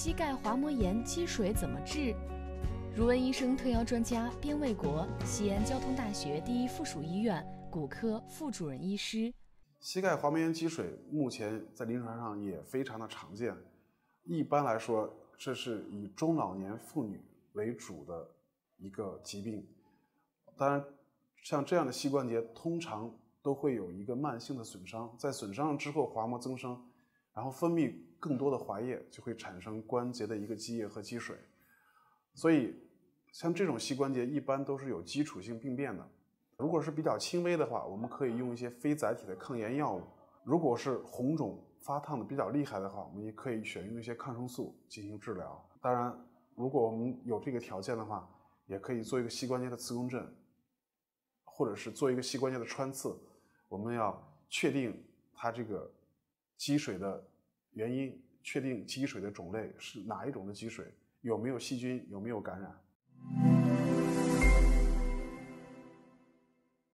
膝盖滑膜炎积水怎么治？如文医生特邀专家边卫国，西安交通大学第一附属医院骨科副主任医师。 膝盖滑膜炎积水目前在临床上也非常的常见，一般来说，这是以中老年妇女为主的一个疾病。当然，像这样的膝关节通常都会有一个慢性的损伤，在损伤之后滑膜增生，然后分泌更多的滑液，就会产生关节的一个积液和积水。所以像这种膝关节一般都是有基础性病变的。如果是比较轻微的话，我们可以用一些非载体的抗炎药物。如果是红肿发烫的比较厉害的话，我们也可以选用一些抗生素进行治疗。当然，如果我们有这个条件的话，也可以做一个膝关节的磁共振，或者是做一个膝关节的穿刺。我们要确定它这个积水的原因，确定积水的种类是哪一种的积水，有没有细菌，有没有感染。